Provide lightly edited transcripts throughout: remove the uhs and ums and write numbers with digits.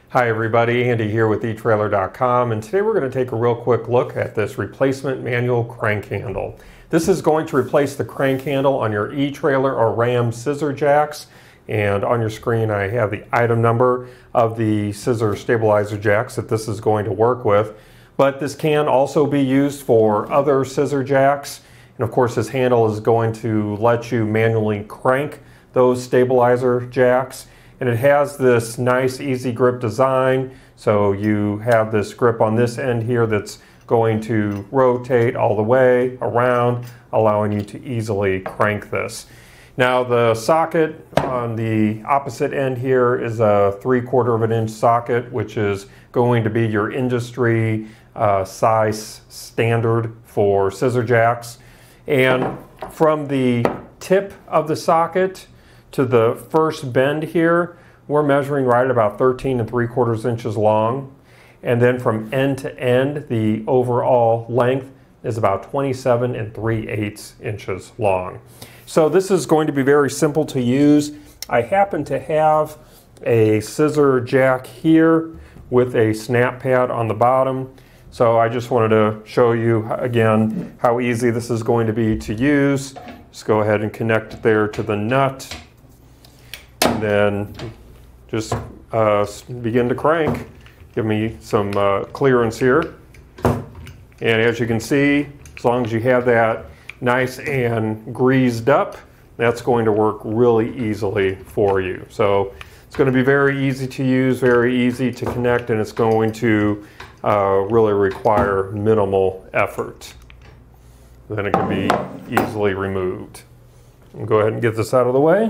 Hi everybody, Andy here with etrailer.com, and today we're going to take a real quick look at this replacement manual crank handle. This is going to replace the crank handle on your e-trailer or Ram scissor jacks, and on your screen I have the item number of the scissor stabilizer jacks that this is going to work with. But this can also be used for other scissor jacks, and of course this handle is going to let you manually crank those stabilizer jacks. And it has this nice easy grip design, so you have this grip on this end here that's going to rotate all the way around, allowing you to easily crank this. Now the socket on the opposite end here is a 3/4 inch socket, which is going to be your industry size standard for scissor jacks. And from the tip of the socket to the first bend here, we're measuring right at about 13 3/4 inches long. And then from end to end, the overall length is about 27 3/8 inches long. So this is going to be very simple to use. I happen to have a scissor jack here with a SnapPad on the bottom. So I just wanted to show you again how easy this is going to be to use. Just go ahead and connect it there to the nut. And then just begin to crank. Give me some clearance here. And as you can see, as long as you have that nice and greased up, that's going to work really easily for you. So it's going to be very easy to use, very easy to connect, and it's going to really require minimal effort. Then it can be easily removed. I'll go ahead and get this out of the way.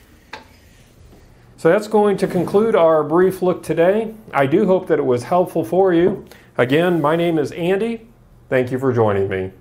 So that's going to conclude our brief look today. I do hope that it was helpful for you. Again, my name is Andy. Thank you for joining me.